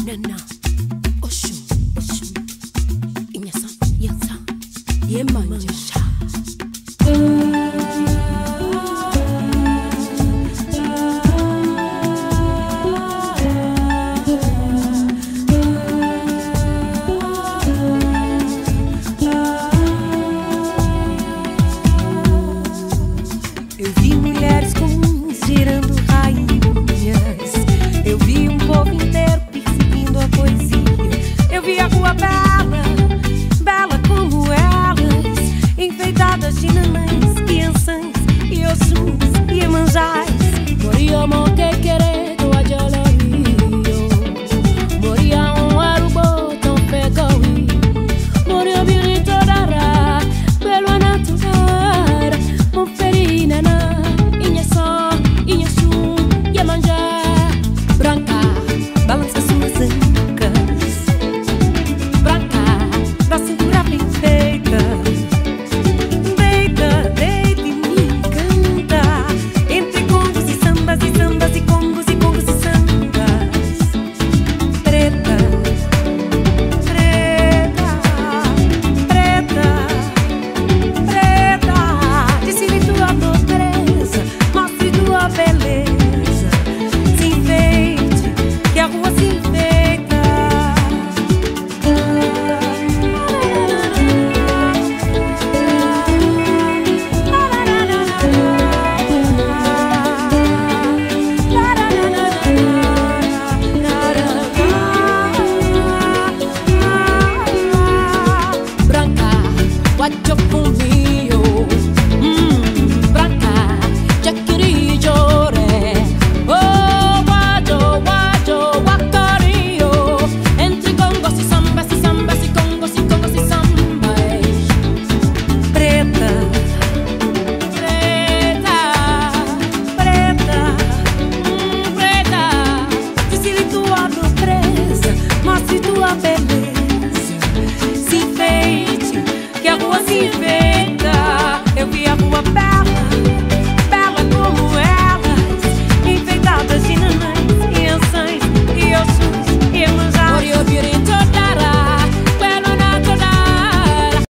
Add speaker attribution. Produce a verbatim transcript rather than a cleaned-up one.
Speaker 1: Nana, Oxum, Oxum, Inhação, Inhação, Iemanjá.
Speaker 2: Eu vi mulheres comuns girando rainhas. Eu vi um povo inteiro perseguindo a poesia. Eu vi a rua bela, bela como elas, enfeitadas de nanãs, crianças e ossuns e emanjás.
Speaker 1: Moria monte queredo a jalario, moria um arubo tão pegaui, moria birito dara, belo natural, monferina na inhação, inhaçum, Iemanjá.
Speaker 2: Branca, balança suas ancas, branca, da cintura perfeita. Deita, deita e me canta, entre congos e sambas e sambas e congos e congos e sambas. Preta, preta, preta, preta, desfile tua nobreza, mostre tua beleza, se enfeite, que a rua se enfeita.
Speaker 1: Branca, guacho comigo, hum, branca, já queria llorar. Oh, guacho, guacho, guacario, entre congos e sambas e sambas e congos e congos e sambas.
Speaker 2: Preta,
Speaker 1: Preta,
Speaker 2: preta,
Speaker 1: hum, preta,
Speaker 2: desfile tua nobreza, mostre tua beleza, se enfeite, que a rua se enfeite.